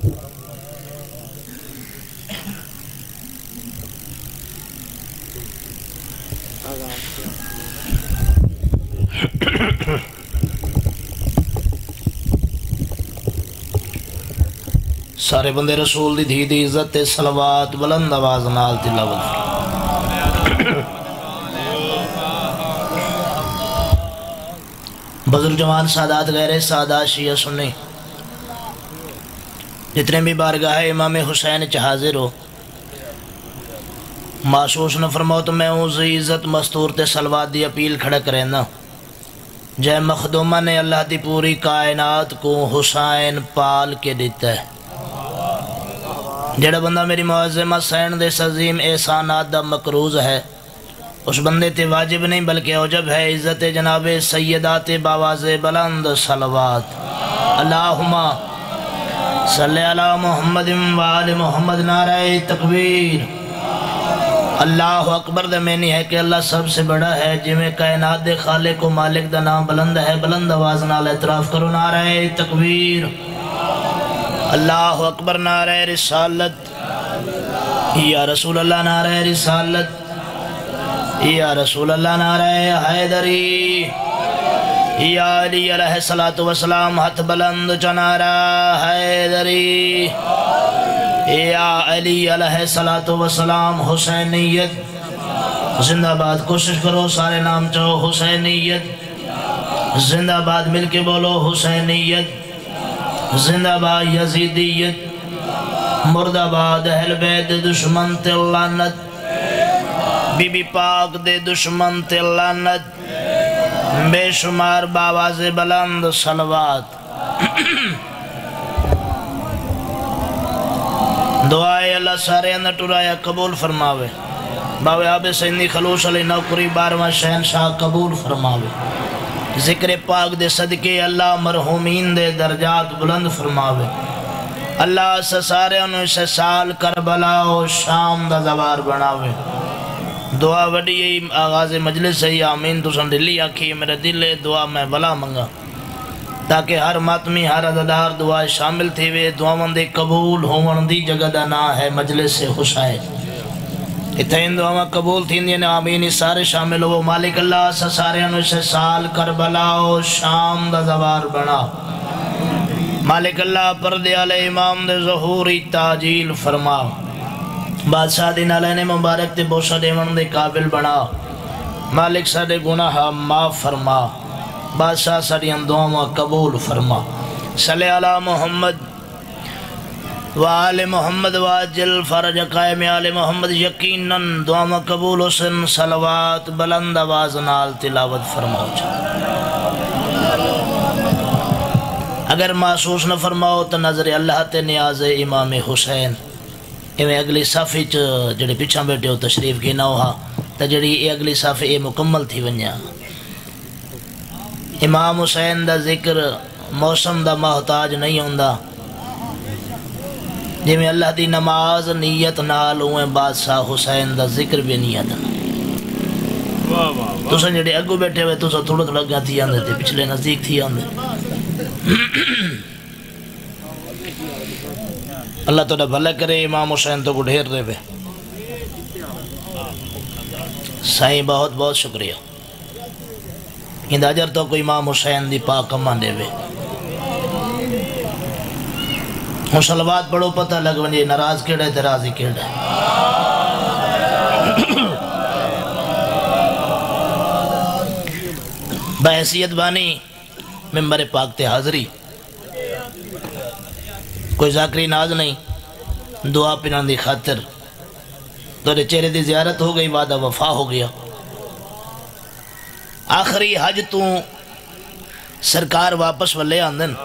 سارے بندے رسول دی دھی دی عزت تے صلوات بلند آواز نال تلاوت بزرگ جوان سادات غیر سادات شیعہ سنی جتنے بھی بارگاہ امام حسین چ حاضر ہو محسوس نہ فرماؤ تو میں اس عزت مستور تے صلوات دی اپیل کھڑا کریں نا جے مخدومہ نے اللہ دی پوری کائنات کو حسین پال کے دیتا ہے جڑا بندہ میری معظم حسین دے عظیم احسانات دا مقروض ہے اس بندے تے واجب نہیں بلکہ اوجب ہے عزت جناب سیدات باواز بلند صلوات اللہم صلی علی محمد وآل محمد نعرہ تکبیر اللہ اکبر دے معنی ہے کہ اللہ سب سے بڑا ہے جویں کائنات دے خالق و مالک دا نام بلند ہے بلند آواز نال اعتراف کرو نعرہ تکبیر اللہ اکبر نعرہ رسالت یا رسول اللہ نعرہ رسالت یا رسول اللہ نعرہ حیدری یا علی علیہ السلام ہاتھ بلند چنارہ حیدری یا علی علیہ السلام حسینیت زندہ باد کوشش کرو سارے نام چاہو حسینیت زندہ باد مل کے بولو حسینیت زندہ باد یزیدیت مرد آباد اہل بیت دشمن تے لعنت بی بی پاک دے دشمن تے لعنت بے شمار باواز بلند صلوات دعائے اللہ سارے اندر ٹرایا قبول فرماوے باوے آب سیدی خلوص علی نوکری بارواں شہنشاہ قبول فرماوے ذکر پاک دے صدقے اللہ مرحومین دے درجات بلند فرماوے اللہ سے سارے انہوں سے سال کربلا و شام دا زوار بناوے دعا وڈی آغاز مجلس ہے آمین تو سن دلی آکھی میرے دل دعا میں بلا منگا تاکہ ہر ماتمی ہر عددار دعا شامل تھے وے دعا مندے قبول ہون دی جگہ دا نا ہے مجلس سے حسین اتھین دعا قبول تھی دینے آمین سارے شامل ہو مالک اللہ سے سارے انہوں سے سال کربلا و شام دا زوار بنا مالک اللہ پردے علیہ امام دے ظہوری تاجیل فرما بادشاہ دین علیہ نے مبارک تے بوشہ دیون دے قابل بنا مالک سارے گناہ معاف فرما بادشاہ ساری دعا قبول فرما صلی علی محمد وآل محمد واجل فرج قائم آل محمد یقیناً دعا قبول حسن صلوات بلند آواز نال تلاوت فرماؤ اگر محسوس نہ فرماؤ تو نظر اللہ تے نیاز امام حسین ایویں اگلی صافی جڑے پیچھا بیٹھے ہو تشریف کی نہ ہوا تو جڑی اگلی صافی یہ مکمل تھی ونیا امام حسین دا ذکر موسم دا محتاج نہیں ہوندا جی میں اللہ دی نماز نیت نال ہوئے بادشاہ حسین دا ذکر بھی نیت تو سن جڑے اگو بیٹھے ہوئے تو سن تھوڑا تھوڑا گیا تھی آندے تھے پچھلے نزدیک تھی آندے اللہ تو بھلا کرے امام حسین تو کو ڈھیر دے بے سائیں بہت بہت شکریہ انداجر تو کوئی امام حسین دی پاک امان دے بے صلوات پڑھو پتہ لگ ونجے ناراض کیڑا ہے تراضی کیڑا ہے بحیثیت بانی ممبر پاک تے حاضری کوئی ذاکری ناز نہیں دعا پنان دی خاطر تورے چہرے دی زیارت ہو گئی وعدہ وفا ہو گیا آخری حج تو سرکار واپس والے آندن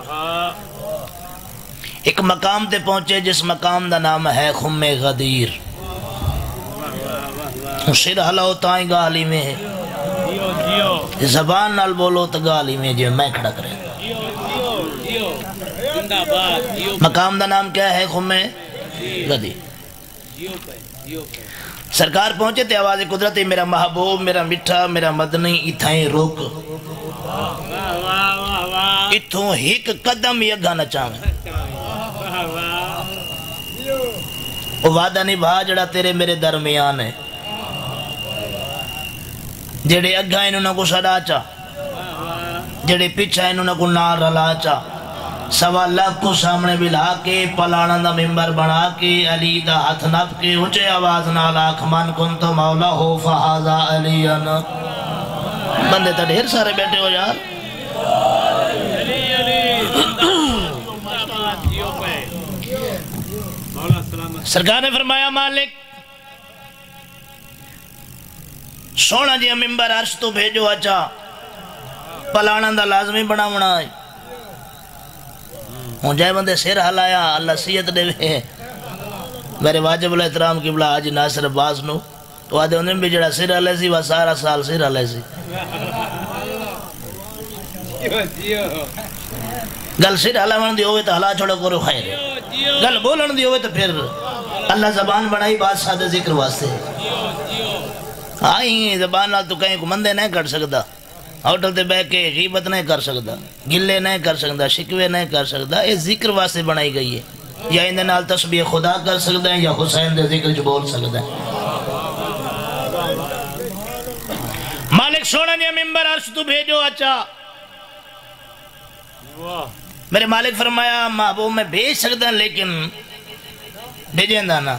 ایک مقام تے پہنچے جس مقام دا نام ہے خم غدیر سر ہلاؤ تائیں گالی میں ہے زبان نال بولو تو گالی میں جو میں کھڑا کرے مقام دا نام کیا ہے خم غدیر سرکار پہنچے تے آواز قدرتی میرا محبوب میرا مٹھا میرا مدنی اتھائیں روک اتھوں ہیک قدم یگا نہ چاہیں وہ وعدہ نہیں بھا جڑا تیرے میرے درمیان ہے جڑے اگھا انہوں کو سڑا چا جڑے پیچھا انہوں کو نار رلا چا سوا لاکھ کو سامنے بلا کے پلانا دا ممبر بنا کے علی دا ہاتھ نپ کے اچھے آواز نال آکھ من کن تو مولا ہو فہذا علیان بندے تا ڈھیر سارے بیٹھے ہو یار سرکار نے فرمایا مالک سونا جی ممبر عرش تو بھیجو اچھا پلانا دا لازمی بناونا ہے ہوں جائے بندے سیر حلایا اللہ سیت دے وے میرے واجب الاحترام قبلہ حاجی ناصر عباس نو تو آدھے انہیں بھی جڑا سیر حلے سی وہ سارا سال سیر حلے سی گل سیر حلے دی ہوئے تو حلا چھوڑے کرو خیر گل بولن دی ہوئے تو پھر اللہ زبان بنائی بات سادہ ذکر واسطے آئی زبان تو کہیں کو مندے نہیں کر سکتا ہوٹل تے بے کے غیبت نہیں کر سکتا گلے نہیں کر سکتا شکوے نہیں کر سکتا یہ ذکر واسطے بنائی گئی ہے یا اندے نال تسبیح خدا کر سکتا ہے یا حسین دے ذکر جو بول سکتا ہے مالک سونا نے ممبر عرش تو بھیجو اچھا میرے مالک فرمایا محبوب میں بھیج سکتا لیکن بھیجیں دانا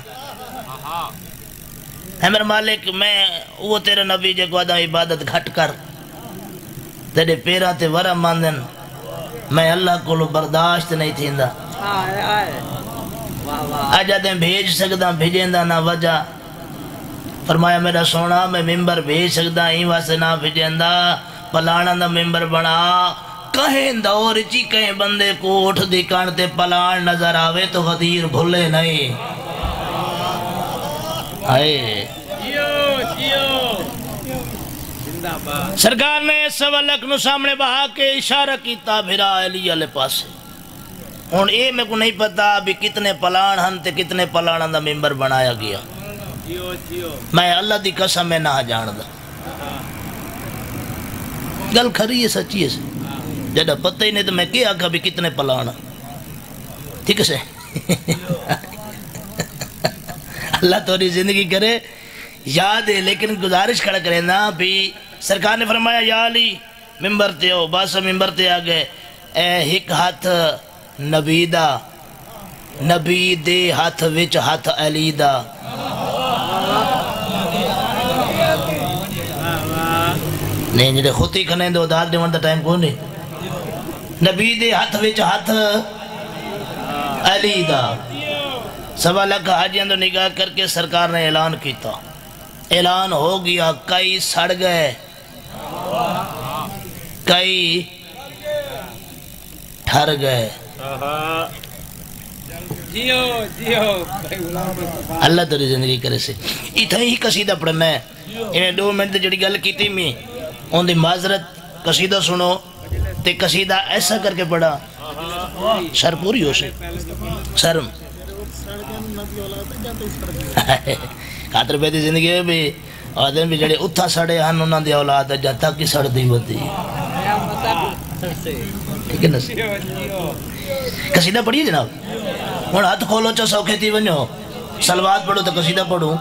ہے میرے مالک میں وہ تیرے نبی جے کو آدھا عبادت گھٹ کر تیرے پیرا تے ورہ ماندن میں اللہ کو برداشت نہیں تھیندا آجا دیں بھیج سکتا بھیجیں دا نہ وجہ فرمایا میرا سونا میں ممبر بھیج سکتا ہی واسے نہ بھیجیں دا پلانا دا ممبر بنا کہیں دور چی کہیں بندے کو اٹھ دکھان تے پلان نظر آوے تو غدیر بھولے نہیں آئے سرکار نے سوا لکھ نو سامنے بہا کے اشارہ کیتا بھرا علی علیہ پاس ہون اے میں کو نہیں پتا بھی کتنے پلان ہن تے کتنے پلان دا ممبر بنایا گیا میں اللہ دی قسم میں نہ جان دا گل کھری ہے سچی ہے جڑا پتہ ہی نہیں تو میں کیا آکھا بھی کتنے پلان ٹھیک ہے اللہ توری زندگی کرے یاد ہے لیکن گزارش کھڑا کرے نا بھی سرکار نے فرمایا یا علی ممبر تے ہو باسا ممبر تے آگئے اے ہک ہاتھ نبی دا نبی دے ہاتھ وچ ہاتھ علی دا نہیں جڑے خودی کھنے دو دار دیوان دا ٹائم کون نہیں نبی دے ہاتھ وچ ہاتھ علی دا سوا لکھ حاجیاں تو نگاہ کر کے سرکار نے اعلان کیتا اعلان ہو گیا کئی سڑ گئے کئی ٹھر گئے اللہ تیری زندگی کرے سے اتنا ہی قصیدہ پڑھنا ہے انہیں 2 منٹ جڑی گل کی تھی میں ان دی معذرت قصیدہ سنو تے قصیدہ ایسا کر کے پڑھا سر پوری ہو سے سر خاطر پیدی زندگی ہے بھی آدم بھی جڑے اتھا سڑے ہن انہاں دی اولاد جہاں تک ہی سڑ دی ہوتی ٹھیک ہے نا قصیدہ پڑھیے جناب ہوں ہاتھ کھولو چا سوکھے تھی ونجو سلوات پڑھو تو قصیدہ پڑھو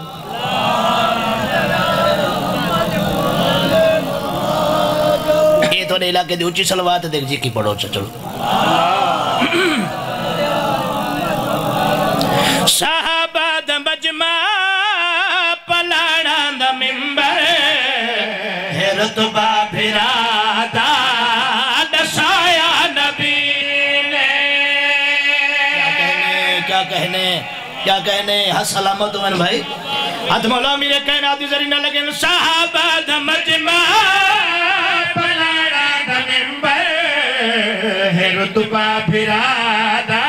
یہ تو علاقے دی اچھی سلوات دیکھ جی کی پڑھو چا چلو صحابہ دا مجمع پلانا دا ممبر ہے رتبہ بھرا دا دسایا نبی نے کیا کہنے سلامت ہوں بھائی ہاتھ مولا میرے کہنے آدھی ذری نہ لگے صحابہ دا مجمع پلانا دا ممبر ہے رتبہ بھرا دا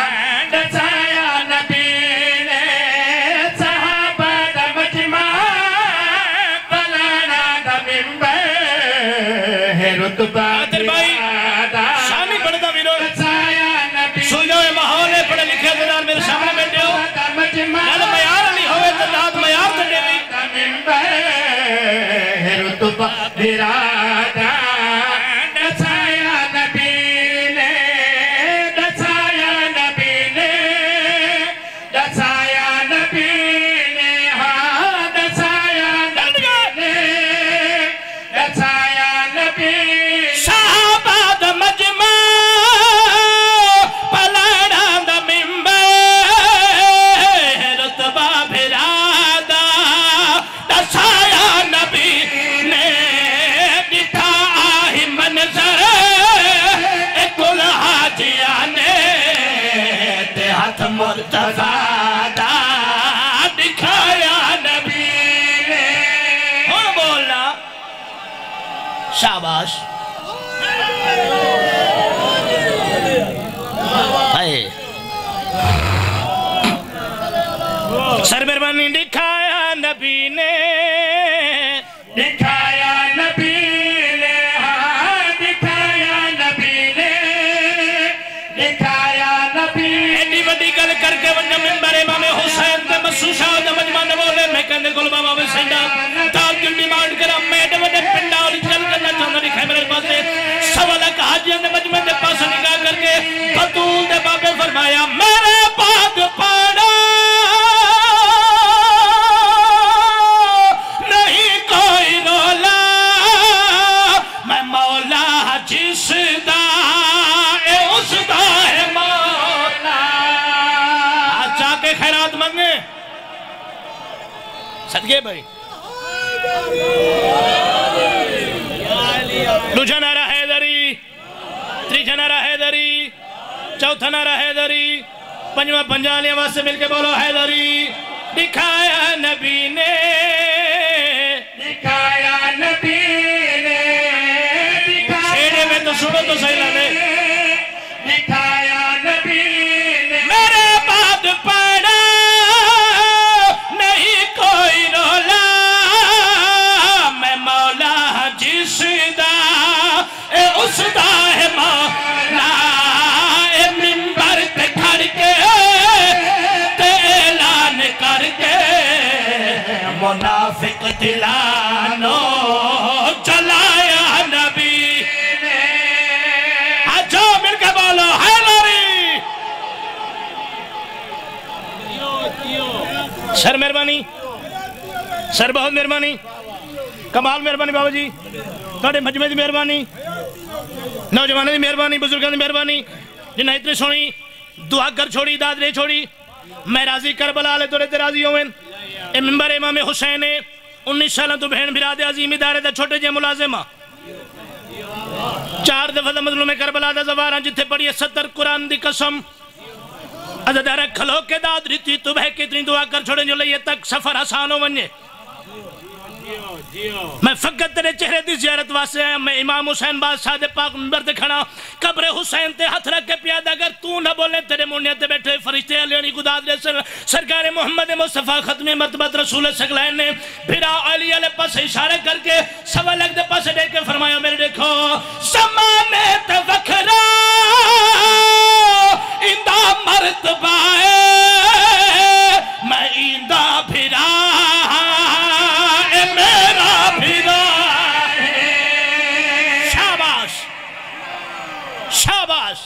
آدھر بھائی شامی پڑھتا ویرون سن جاؤ محول ہے پڑھے لکھے دنار میرے سامنے بیٹھے ہو نال میار نہیں ہوئے تو داد میار تو دے رتبہ بھرادا دسایا نبی نے دسایا نبی نے دسایا نبی ہاتھ مرتضیٰ دا دکھایا نبی نے ہوں بولنا شاباش سر مہربانی دکھایا نبی نے دکھایا نبی نے دکھایا نبی نے دکھایا نبی ایڈی وڈی گل کر کے ونجا منبر امام حسین تے مسوشا دا مجمع نہ بولے میں کہنے کل بابا میں سینڈا تال کی ڈیمانڈ کرا میں ایڈے وڈے پنڈا اور چل کرنا چاہنا دکھائے میرے پاس سے سوالہ کا حاجیان نے مجمع دے پاس نکاح کر کے بطول دے بابے فرمایا میرے بعد پڑا صدقے بھائی دوجہ نعرہ حیدری تریجہ نعرہ حیدری چوتھا نعرہ حیدری پنجواں پنجالیاں واسے مل کے بولو حیدری دکھایا نبی نے دکھایا نبی نے شیرے میں تو سنو تو صحیح لگے دکھایا نبی نے میرے بعد پڑا اس دا ہے مولا اے منبر تے کھڑ کے تے اعلان کر کے منافق دلانو جلایا نبی نے آجو مل کے بولو حیدری سر مہربانی سر بہت مہربانی کمال مہربانی بابا جی توڑے مجمع دی مہربانی نوجوانوں دی مہربانی بزرگوں دی مہربانی جنہیں اتنی سونی دعا کر چھوڑی داد لے چھوڑی میں راضی کربلا لے توڑے تے راضی ہوئن اے منبر امام حسین 19 سالہ تو بہن بھراد عظیم ادارے دا چھوٹے جے ملازمہ 4 دفعہ دا مظلوم کربلا دا زواران جتھے پڑھی 70 قرآن دی قسم عدد رکھ لو کے داد ریتی تو بہ کے اتنی دعا کر چھوڑے جو لئے تک سفر آسان ہو ونجے میں فقط تیرے چہرے دی زیارت واسے آیا میں امام حسین بادشاہ دے پاک منبر دے کھڑا قبر حسین تے ہاتھ رکھ کے پیادہ اگر تو نہ بولے تیرے مونیت تے بیٹھے فرشتے علیانی گداد لے سرکار محمد مصطفیٰ ختم مرتبت رسول سگلین نے بھرا علی علیہ پاس اشارہ کر کے سوا لگ دے پاس دیکھ کے فرمایا میرے دیکھو زمانے تے وکھرا اندہ مرتبہ میں اندہ بھرا میرا بھیرا ہے شاباش شاباش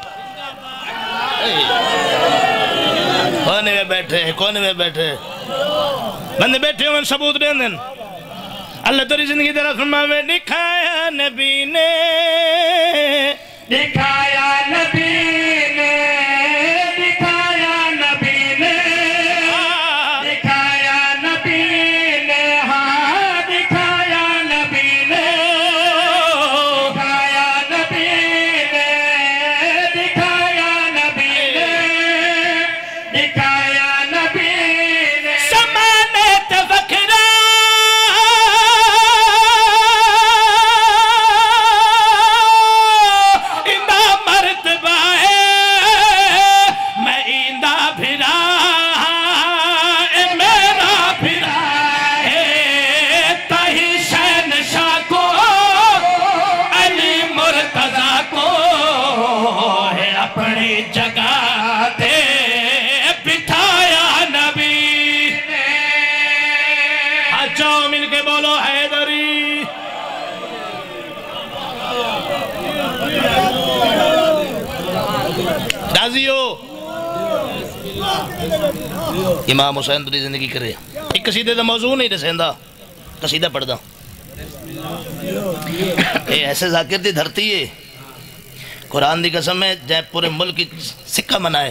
کونے میں بیٹھے بندے بیٹھے ہوئے ثبوت دیں دن اللہ تری زندگی درہ فرماوے دکھایا نبی نے دکھایا نبی نے دکھایا نبی نے دکھایا نبی نے دکھایا نبی نے دکھایا نبی نے دکھایا نبی نے دکھایا نبی نے زمانے تے وکھرا جگہ دے بٹھایا نبی نے اچھاؤ مل کے بولو حیدری راضی ہو امام حسین تری زندگی کرے ایک قصیدے دا موضوع نہیں رسیندہ قصیدہ پڑھ دا اے ایسے ذاکر دی دھرتی ہے قرآن دی قسم ہے جائے پورے ملک کی سکہ منائے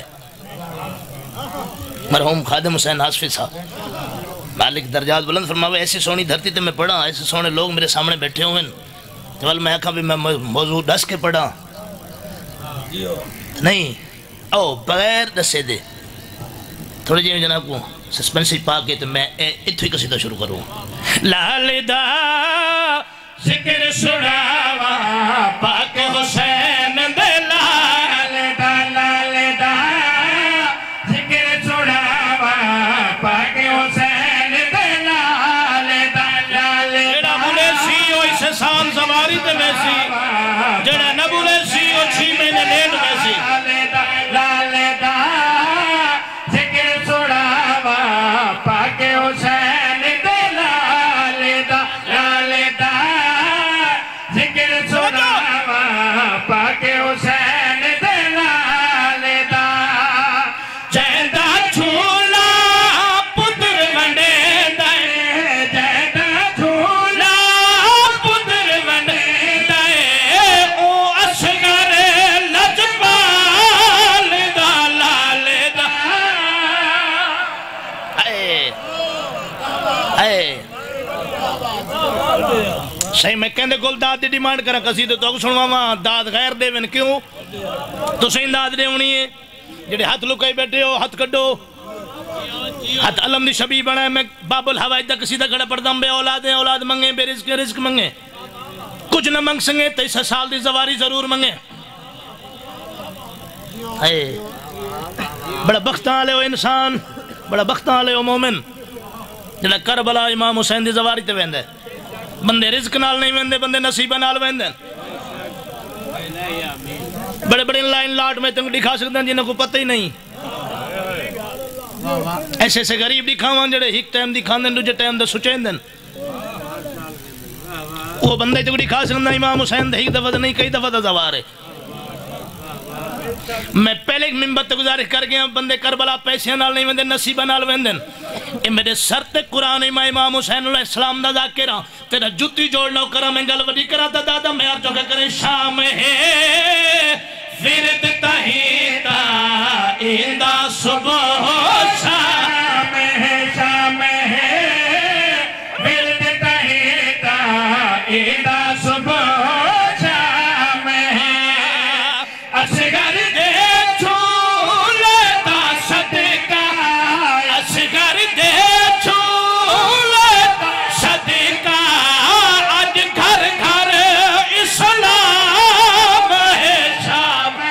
مرحوم خادم حسین حاسفی صاحب مالک درجات بلند فرماوے ایسی سونی دھرتی تے میں پڑھا ایسے سونے لوگ میرے سامنے بیٹھے ہوئے تو میں آکھا بھی میں موضوع ڈس کے پڑھا نہیں او بغیر دسے دے تھوڑے جی میں جناب کو سسپنسی پا کے تو میں اتھو ہی قصیدہ شروع کروں لال دا ذکر سڑاوا پاک حسین دے لال دا ذکر سڑاوا پاک حسین دے لال دا جڑا بولے سی او اسے سام زماری تے میں سی جڑا نہ بولے سی او 6 مہینے لیٹ میں سی لال دا ذکر سڑاوا پاک حسین دے لال دا ذکر سڑاوا پاک حسین دے لال دا جیندہ جھولا پتر ونڈے دائے جیندہ جھولا پتر ونڈے دائے او اصغر لجپال دا لال دا صحیح میں کہندے گل داد دی ڈیمانڈ کرا قصیدے تو سنوا ماں داد غیر دے ون کیوں تو صحیح داد دے ہونی ہے جڑے ہاتھ لکائی بیٹھے ہو ہاتھ کڈو ہاتھ علم دی شبیہ بنا ہے میں باب الحوائج دا قصیدہ کھڑا پڑھتا بے اولادیں اولاد منگیں بے رزق رزق منگیں کچھ نہ منگ سنگیں 23 سال دی زواری ضرور منگیں بڑا بختاں آلے ہو انسان بڑا بختاں آلے ہو مومن جڑا کربلا امام حسین دی زواری تے ویندے بندے رزق نال نہیں ویندے بندے نصیبہ نال ویندے بڑے بڑے لائن لاٹ میں تنگ دکھا سکتے ہیں جنہوں کو پتہ ہی نہیں ایسے ایسے غریب دکھاواں جڑے ہیک ٹائم دکھان دیں دوجہ ٹائم دے سچین دیں وہ بندے تنگ دکھا سکتے ہیں امام حسین دے ہیک دفعہ نہیں کئی دفعہ دے زوارے میں پہلے ایک منبر تے گزارش کر گیا بندے کربلا پیسے نال نہیں ویندے نصیبہ نال ویندے اے میرے سر تے قرآن امام حسین علیہ السلام دا ذاکرہ تیرا جتی جوڑنا کرا میں گل وڈی کرا تا دادا میں آپ چوکے کریں شام ہے فرد تہیدہ ایندہ صبح شام ہے فرد تہیدہ ایندہ صبح شام ہے اصغر دے چھولے دا صدقہ اصغر دے چھولے دا صدقہ آج گھر گھر اسلام ہے شام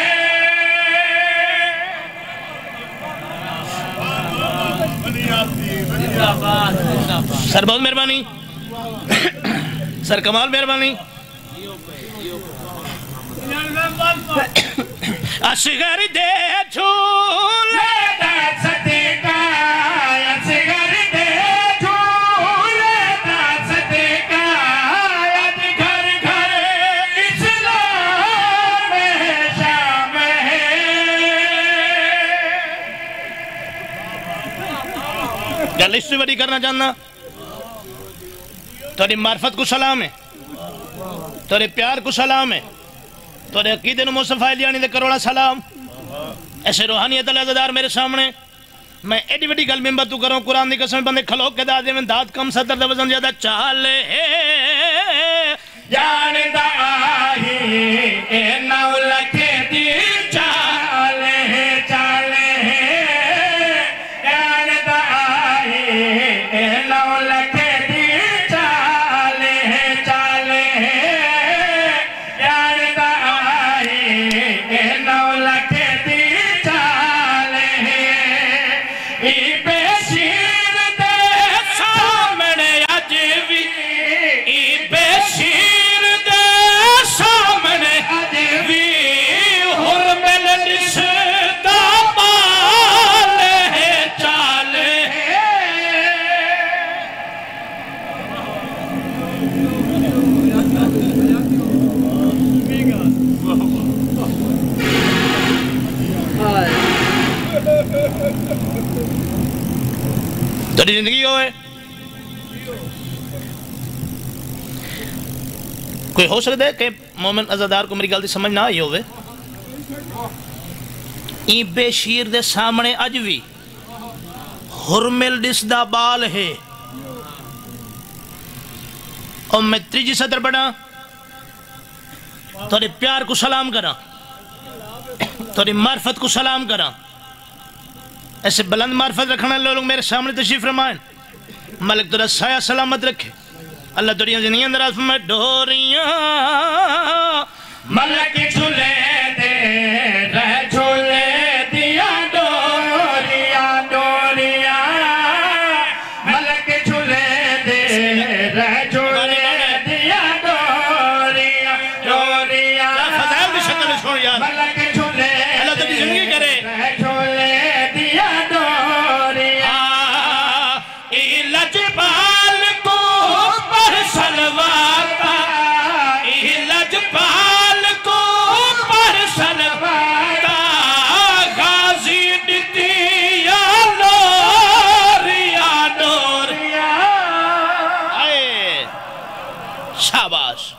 ہے سر بہت مہربانی سر کمال مہربانی اصغر دے چھولے دا صدقہ اصغر دے چھولے دا صدقہ آج گھر گھر اسلام ہے شام ہے گل اس سے بڑی کرنا چاہنا تھوڑی معرفت کو سلام ہے تھوڑے پیار کو سلام ہے تھوڑے عقیدے نو مصطفیٰ علیانی دے کروڑا سلام ایسے روحانیت اللہ عزدار میرے سامنے میں ایڈی وڈی گل ممبر تو کروں قرآن دی قسم بندے کھلوک کے دادے میں داد کم صدر دے وزن زیادہ چالے جان دا آہی اے نو لکھے دی چالے جان دا آہی اے نو لکھے دی چالے جان دا آہی اے نو لکھے دی چالے ای بے شیر دے سامنے اج وی ای بے شیر دے سامنے اج وی حرمل نشدہ بالے چالے تیری زندگی ہوئے کوئی ہو سکتا ہے کہ مومن عزادار کو میری گل دی سمجھ نہ آئی ہوئے این بے شیر دے سامنے اج بھی حرمل دسدا بال ہے اور میں تیجی صدر بڑھا تھوڑے پیار کو سلام کرا تھوڑی معرفت کو سلام کرا ایسے بلند معرفت رکھنا لوگ میرے سامنے تشریف فرمائیں ملک تیرا سایہ سلامت رکھے اللہ تیریاں زندگیاں اندر میں ڈوریاں ملک جھولے دے رہ جھولے دیا ڈوریاں ڈوریاں ملک جھولے دے رہ جھولے دیا ڈوریاں ڈوریاں فضائل کی شکل چھوڑ یار ملک جھولے اللہ تیری زندگی کرے رہ جھولے دیا ڈوریاں لجپال کو پر سلواتا لجپال کو پر سلواتا غازی دتیا لوریا ڈوریا آئے شاباش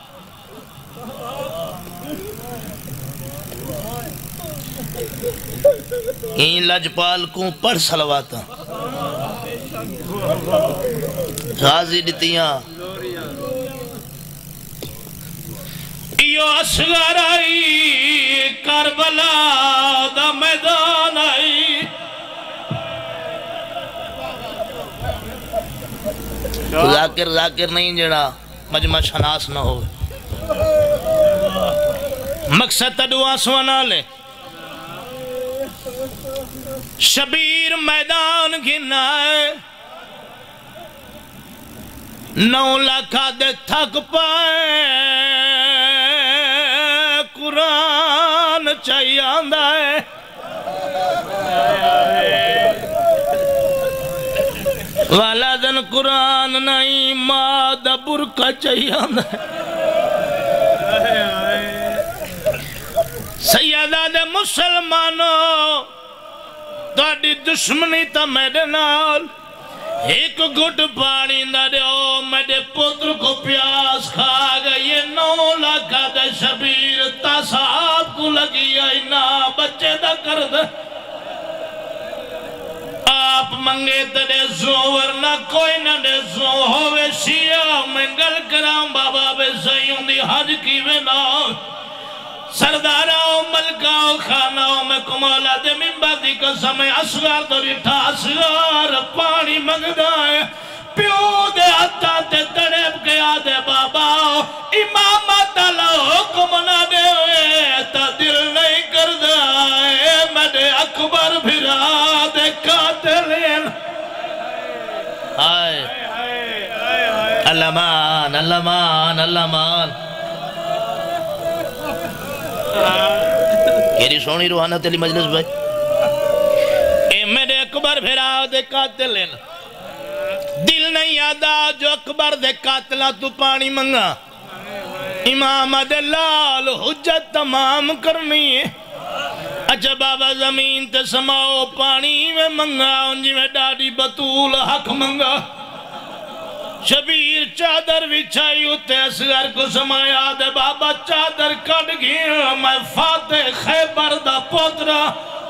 این لجپال کو پر سلواتا غازی دتیاں یہ اصغر آئی کربلا دا میدان آئی ذاکر نہیں جڑا مجمع شناس نہ ہو مقصد تدعا سوانا لے شبیر میدان گھنائے 9 لاکھ دے تھک پائے قرآن چاہیے آندہ ہے والدن قرآن نہیں مادہ برکہ چاہیے آندہ ہے سیدہ دے مسلمانوں تاڑی دشمنی تا میرے نال ایک گھٹ پانی نہ دیو میرے پتر کو پیاس کھا گئی یہ 9 لاکھ دے شبیر تصاب کو لگی آئی نا بچے دا کر دے آپ منگے تڑے زو ورنہ کوئی نہ دے زو ہوئے شیعہ میں گل کرام بابا بے سیوں دی حج کی ویناؤ سرداراؤں ملکاؤں خاناؤں میں کمالا دے منبر دی قسم اصغر تو ریٹھا اصغر پانی مگدائے پیو دے ہتھا تے تڑپ گیا دے بابا امامت اللہ حکم نہ دے تا دل نہیں کر دائے میرے اکبر بھرا دے قاتلین آئے اللہ مان اللہ مان اللہ مان کیری سونی روحانہ تیلی مجلس بھائی اے میرے اکبر بھیرا دے قاتلین دل نہیں یادا جو اکبر دے قاتلہ تو پانی منگا امام دلال حجت تمام کرنی ہے اچھا بابا زمین تے سماؤ پانی میں منگا انجی میں ڈاڈی بطول حق منگا شبیر چادر وچھائی ہوتے اصغر کو سمایا دے بابا چادر کٹ گیا میں فاتح خیبر دا پوترا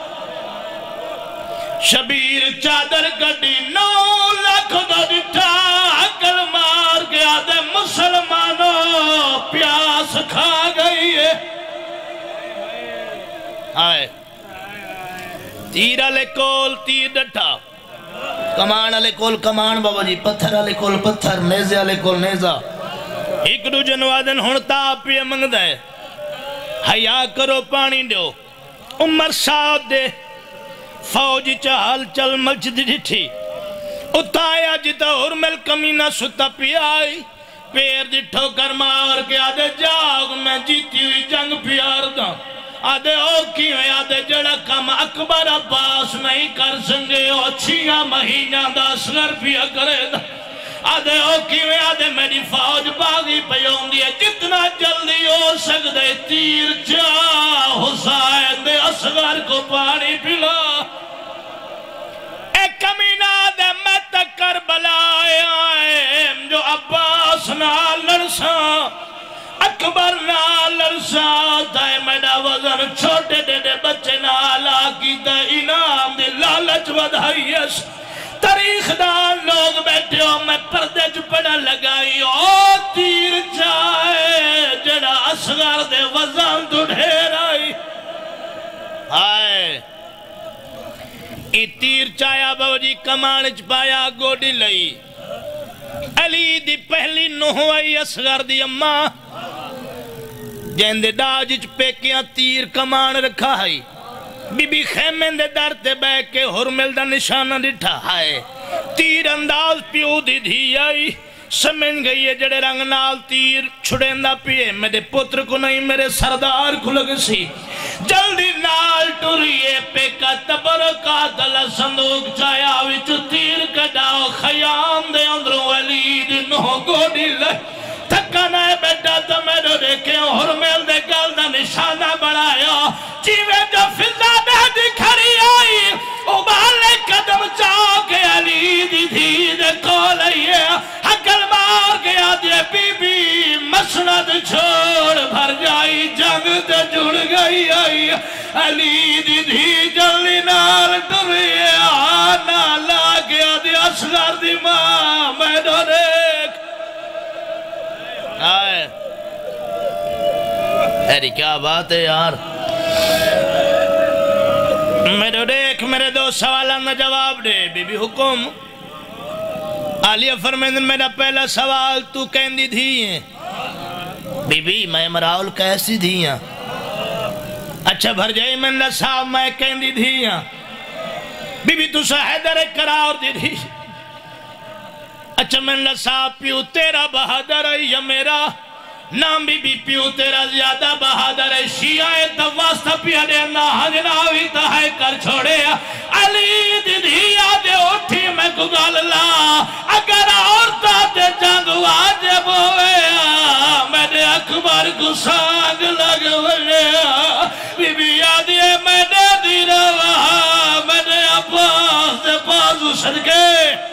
شبیر چادر کٹی 9 لاکھ دا ڈٹھا عقل مار گیا دے مسلمانوں پیاس کھا گئی ہے آئے تیر علی کول تیر ڈٹھا کمان علی کول کمان بابا جی پتھر علی کول پتھر نیزے علی کول نیزہ ایک دو جنوادن ہونتا پی منگ دے حیاء کرو پانی دیو عمر صاحب دے فوجی چال چل مسجد ڈٹھی اتایا جتا ہرمل کمینہ ستا پی آئی پیر ڈٹھو کر مار کے آدھے جاگ میں جیتی ہوئی جنگ پیار دا آدھے اوکی میں آدھے جڑا کم اکبر عباس نہیں کر سنگے او 6 مہینہ دا اصغر پیا کرے دا آدھے اوکی میں آدھے میری فوج باغی پیون دیئے جتنا جلدی ہو سکتے تیر جا حسین دے اصغر کو پانی پلا ایک کمینہ دے میں تک کربلا آئے جو عباس نہ لڑسا اکبر نہ لرسا دائے میڈا وزن چھوٹے دے بچے نالا کی دے انام دے لالچ ودھائیس تاریخ دان لوگ بیٹھے ہو میں پردے چپڑا لگائی او تیر جائے جڑا اصغر دے وزن تو ڈھیر آئی آئے ای تیر چایا باوجی کمانچ پایا گوڑی لئی علی دی پہلی نوہوائی اصغر دی اممہ جہن دے ڈاجچ پیکیاں تیر کمان رکھا ہے بی بی خیمین دے در تے بے کے حرمل دا نشانہ ڈٹھا ہے تیر انداز پیو دی دھی آئی سمجھ گئی ہے جڑے رنگ نال تیر چھڑیندہ پیے میرے پتر کو نہیں میرے سردار کو لگ سی جلدی نال ٹوریے پہ کا تبرکات اللہ صندوق چایا وچ تیر کڈاؤ خیام دے اندروں ولید نو گوڑی لے تھکا نائے بیٹا تو میرے دیکھے حرمیل دے گل دا نشانہ بڑھایا چیوے جو فضا دے دی کھڑی آئی ابالے قدم چاہ کے علی دی دھی دے کولئیے حقل مار گیا دے بی بی مسند چھوڑ بھر جائی جنگ تے جڑ گئی آئی علی دی دھی جلی نال ڈریے آنا لا گیا دے اصغر دی ماں میں دو دیکھ آئے ایری کیا بات ہے یار میرے دیکھ میرے دو سوالان نہ جواب دے بی بی حکم آلیہ فرمیندن میرا پہلا سوال تو کہندی دھی ہیں بی بی میں مراؤل کیسی دھی ہیں اچھا بھر جائی میں نہ صاحب میں کہندی دھی ہیں بی بی تو سا حیدر قرار دی دھی اچھا میں نہ صاحب پیو تیرا بہادر ہے یا میرا نام بی بی پیو تیرا زیادہ بہادر ہے شیعہ دواستا پیا دے نا حجناوی تاہے کر چھوڑے علی دی دھیا دے اٹھی میں کو گاللا اگر عورتہ دے جنگ واجب ہوئے میں دے اکبر کو سانگ لگ ہوئے بی بی یادیے میں دے دی روا میں دے اپاس دے پاسو صدقے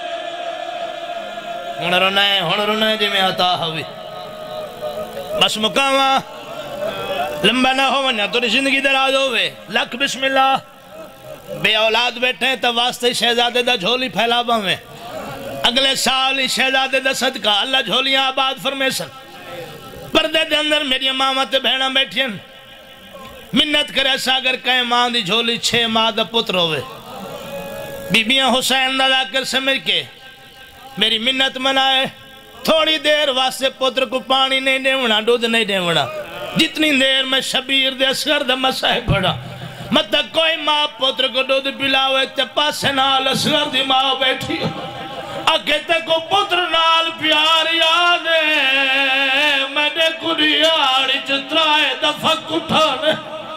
ہن رونا ہے جی میں آتا ہوئی بس مقامہ لمبا نہ ہو ونیا تو زندگی دراز ہوئے لکھ بسم اللہ بے اولاد بیٹھے ہیں تو واسطے شہزادے دا جھولی پھیلا باویں اگلے سال شہزادے دا صدقہ اللہ جھولیاں آباد فرمے سن پردے دے اندر میری ماما تے بہنہ بیٹھیں منت کرے ساگر کہیں ماں دی جھولی 6 ماہ دا پتر ہوئے بی بیاں حسین دا کر سمجھ کے میری منت منائے تھوڑی دیر واسے پتر کو پانی نہیں دیونا دودھ نہیں دیونا جتنی دیر میں شبیر دے اصغر دا مسائے پڑا مطلب کوئی ماں پتر کو دودھ پلاوے تے پاسے نال اصغر دی ماں بیٹھی اگے تے کو پتر نال پیار یادے میں نے کڑی آڑی چترائے دفق اٹھانے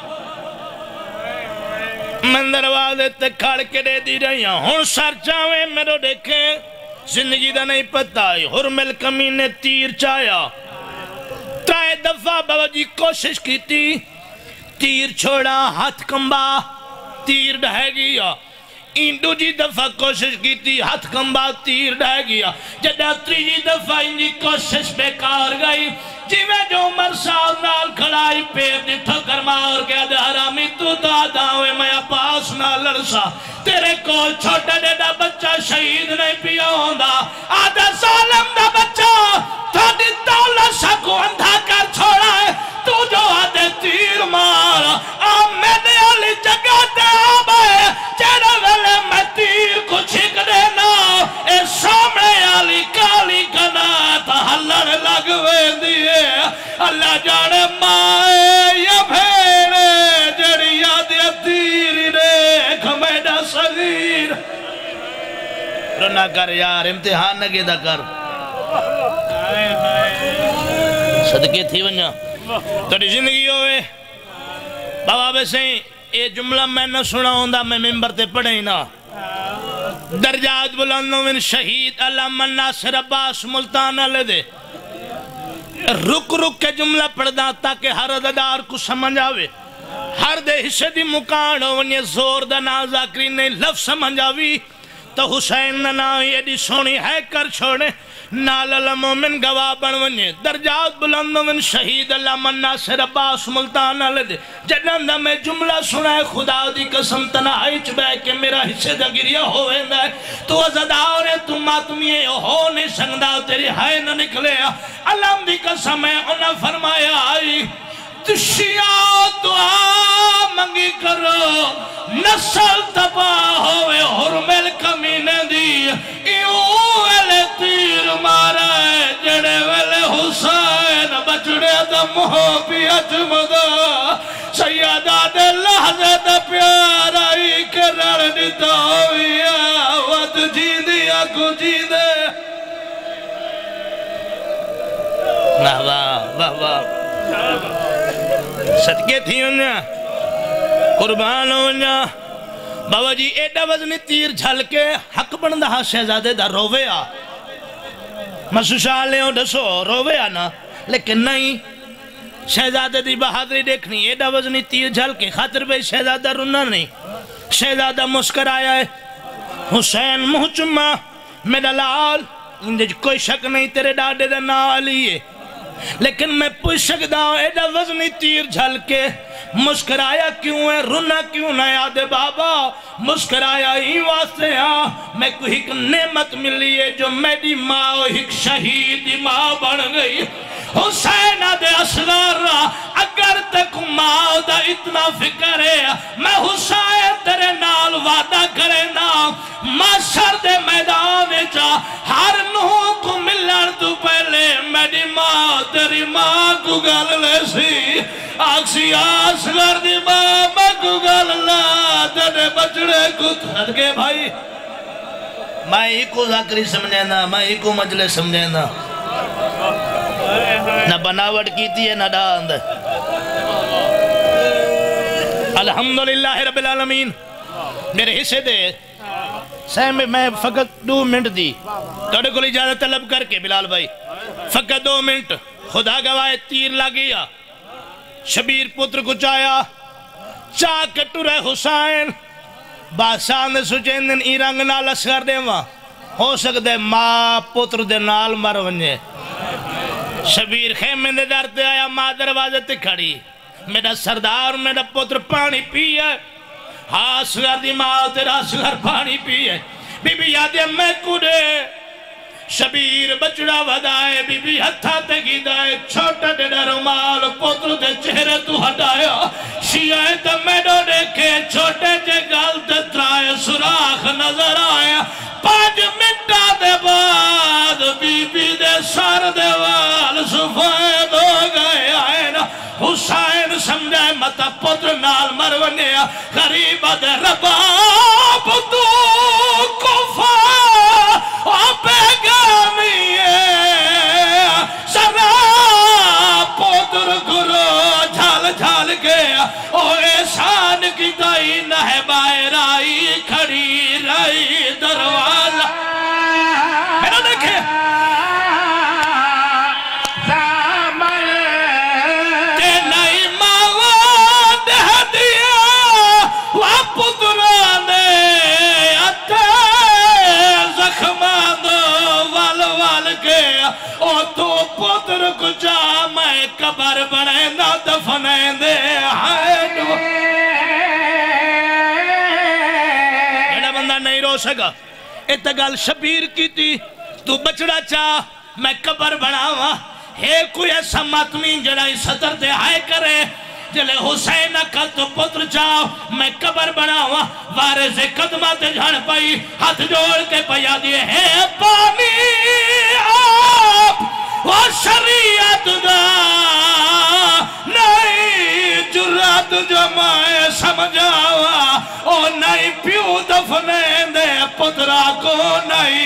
من دروازے تے کھڑ کے دے دی رہی ہوں سر چاہویں میرے دیکھیں زندگی دا نہیں پتا ہے حرمل کمینے تیر چایا ترائے دفعہ باوجی کوشش کی تیر چھوڑا ہاتھ کمبا تیر ڈھائے گیا دو جی دفعہ کوشش کی تھی ہاتھ کمبا تیر ڈھائے گیا جدہ تریجی دفعہ انجی کوشش بیکار گئی جی میں جو عمر صاحب نال کھڑائی پیر دی ٹھکر مار کے دے حرامی تو دادا ہوئے میں پاس نہ لڑسا تیرے کول چھوٹا دے دا بچہ شہید نہیں پیا ہوندہ آدھا ظالم دا بچہ تھا دی دولت سا کو اندھا کر چھوڑا ہے تو جو آدھے تیر مارا آمینے علی جگہ دے آبائے چیرے ویلے میں تیر کو چھک دینا اے سامنے علی کالی کنات ہلڑ لگوے دیئے اللہ جانے مائے یا بھیڑے جڑی یادی تیری دیکھ میڈا صغیر رنا کر یار امتحان نگی دا کر صدقے تھی ونیا توڑی زندگی ہوئے بابا بے سہیں یہ جملہ میں نہ سنا ہوندہ میں ممبر تے پڑھیں نا درجات بلندوں من شہید علام ناصر عباس ملتانہ لے دے رک رک کے جملہ پڑھ دا تاکہ ہر عددار کو سمجھ آوے ہر دے حصے دی مکان ونیا زور دا نازاکری نے لفظ سمجھ آوی تو حسین ننا یہ دی سونی ہے کر چھوڑے نال المومن گواہ بنونی درجات بلندوں من شہید اللہ من ناصر عباس ملتانہ لے دے جنندہ میں جملہ سنائے خدا دی قسم تنہائی چبے کہ میرا حصے دا گریا ہوئے دے تو ازداورے تو ماتمیے ہو نہیں سنگدہ تیری ہائے نہ نکلے اللہ دی قسم ہے انہا فرمایا آئی تشیاں دعا منگی کرو نسل تباہ ہوئے حرمل کمینے دی ایوں ویلے تیر مارا ہے جڑے ویلے حسین بچڑے دا مہو بھی اجمدہ سیدہ دے لحظے دا پیار آئی کے رڑ دیتا ہوئی آوات جی دیا کو جی دے واہ واہ واہ واہ صدقے تھی انہاں قربان انہاں بابا جی ایڈا وزنی تیر جھل کے حق بندہ ہاں شہزادے دا رووے آ مسوشاہ لے ہوں دسو رووے آ نا لیکن نہیں شہزادے دی بہادری دیکھنی ایڈا وزنی تیر جھل کے خاطر بے شہزادہ رونا نہیں شہزادہ مسکر آیا ہے حسین منہ چما میرا لال اندج کوئی شک نہیں تیرے ڈاڈے دا نا علی ہے لیکن میں پوچھ سکتا ہوں ایڈا وزنی تیر جھل کے مسکرایا کیوں ہے رونا کیوں نہ یاد بابا مسکرایا ہی واسطے ہاں میں کو ایک نعمت ملی ہے جو میری ماں ایک شہید ماں بن گئی حسین دے اصغر اگر تک ماں دا اتنا فکر ہے میں حسین تیرے نال وعدہ کرے نا معاشر دے میدان جا ہر نوح کو ملن تو پہلے میری ماں تیری ماں کو گل لے سی آکسی اصغر دی ماں کو گل لا تیرے بچڑے کو تھد کے بھائی میں ہی کو ذاکری سمجھے نا میں ہی کو مجلس سمجھے نا نہ بناوٹ کیتی ہے نہ ڈاند الحمدللہ رب العالمین میرے حصے دے سہم میں فقط 2 منٹ دی توڑے کو اجازت طلب کر کے بلال بھائی فقط 2 منٹ خدا گواہ تیر لگیا شبیر پتر کو چایا چاہ کٹو رہے حسین بادشاہ نے سوچیں دن ای رنگ نال اصغر دے وہاں ہو سکتے ماں پتر دے نال مر ونجے شبیر خیمے دے در تے آیا ماں دروازے تے کھڑی میرا سردار میرا پتر پانی پیئے ہاں اصغر دی ماں تیرا اصغر پانی پیئے بی بی یادے میں کڑے شبیر بچڑا ودائے بی بی ہتھا تے گیدائے چھوٹا ڈیڑا رومال پتر دے چہرے تو ہٹایا شیعہ تے میڈو دیکھے چھوٹے جے گال تے ترائے سراخ نظر آیا 5 منٹا دے بعد بی بی دے سار دے وال سفید ہو گئے آئے نا حسین سمجھے متا پتر نال مرونی غریب دے رباب تو کفا پیغامی سرا پتر گرو جھال جھال گیا او احسان کی دائی نہ باہر آئی کھڑی رہی دروازہ میرا دیکھے تے نئی ماں دہ دیا وہ پترانے اتے زخمان وال وال گیا او تو پتر کو جا میں قبر بنے نہ دفنے دے ایڈا بندہ نہیں رو سکا اتگال شبیر کی تھی تو بچڑا چاہ میں قبر بناوا ہے کوئی ایسا ماتمی جڑائی صدر دے آئے کرے جلے حسین کل تو پتر چاہو میں قبر بناوا وارث قدمہ تے جھڑ پائی ہاتھ جوڑ کے پیا دیئے ہے پانی آپ وہ شریعت دا نئی جرات جمائے سمجھاوا او نئی پیو دفنے دے پترا کو نئی